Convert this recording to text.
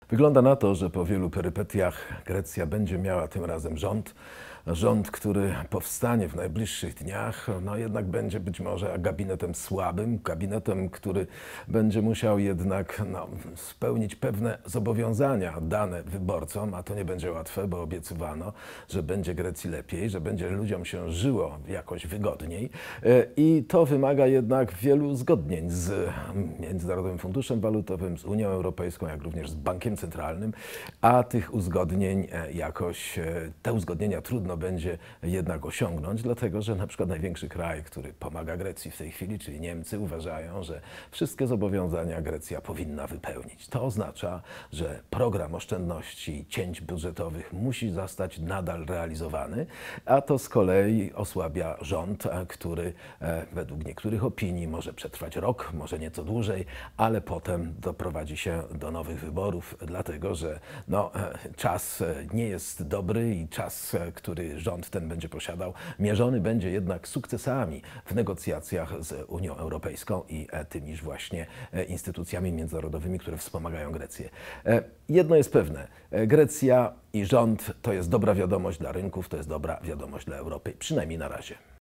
Wygląda na to, że po wielu perypetiach Grecja będzie miała tym razem rząd, który powstanie w najbliższych dniach, no jednak będzie być może gabinetem słabym, gabinetem, który będzie musiał jednak spełnić pewne zobowiązania dane wyborcom, a to nie będzie łatwe, bo obiecywano, że będzie Grecji lepiej, że będzie ludziom się żyło jakoś wygodniej i to wymaga jednak wielu uzgodnień z Międzynarodowym Funduszem Walutowym, z Unią Europejską, jak również z Bankiem Centralnym, a tych uzgodnień jakoś, te uzgodnienia trudno będzie jednak osiągnąć, dlatego że na przykład największy kraj, który pomaga Grecji w tej chwili, czyli Niemcy, uważają, że wszystkie zobowiązania Grecja powinna wypełnić. To oznacza, że program oszczędności, cięć budżetowych musi zostać nadal realizowany, a to z kolei osłabia rząd, który według niektórych opinii może przetrwać rok, może nieco dłużej, ale potem doprowadzi się do nowych wyborów, dlatego że czas nie jest dobry i czas, który rząd ten będzie posiadał, mierzony będzie jednak sukcesami w negocjacjach z Unią Europejską i tymiż właśnie instytucjami międzynarodowymi, które wspomagają Grecję. Jedno jest pewne, Grecja i rząd to jest dobra wiadomość dla rynków, to jest dobra wiadomość dla Europy, przynajmniej na razie.